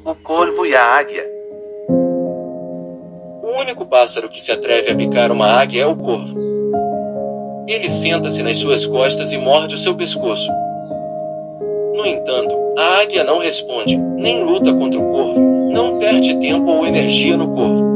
o corvo e a águia. O único pássaro que se atreve a picar uma águia é o corvo. Ele senta-se nas suas costas e morde o seu pescoço. No entanto, a águia não responde, nem luta contra o corvo, não perde tempo ou energia no corvo.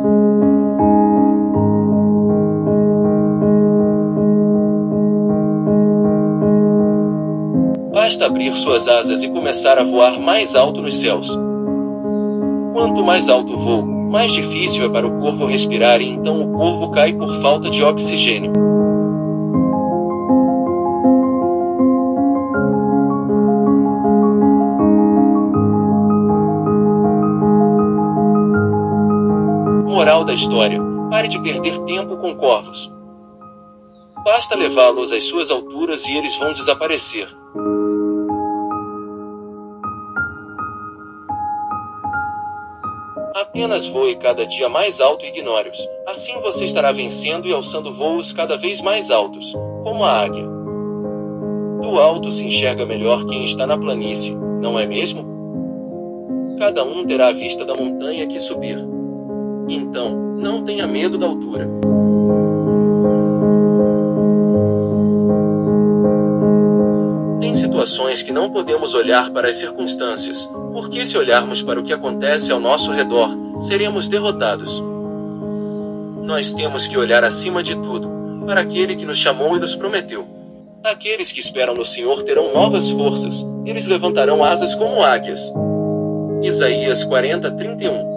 Basta abrir suas asas e começar a voar mais alto nos céus. Quanto mais alto o voo, mais difícil é para o corvo respirar e então o corvo cai por falta de oxigênio. Moral da história: pare de perder tempo com corvos. Basta levá-los às suas alturas e eles vão desaparecer. Apenas voe cada dia mais alto e ignore-os. Assim você estará vencendo e alçando voos cada vez mais altos, como a águia. Do alto se enxerga melhor quem está na planície, não é mesmo? Cada um terá a vista da montanha que subir. Então, não tenha medo da altura. Tem situações que não podemos olhar para as circunstâncias, porque se olharmos para o que acontece ao nosso redor, seremos derrotados. Nós temos que olhar acima de tudo, para aquele que nos chamou e nos prometeu. Aqueles que esperam no Senhor terão novas forças, eles levantarão asas como águias. Isaías 40:31.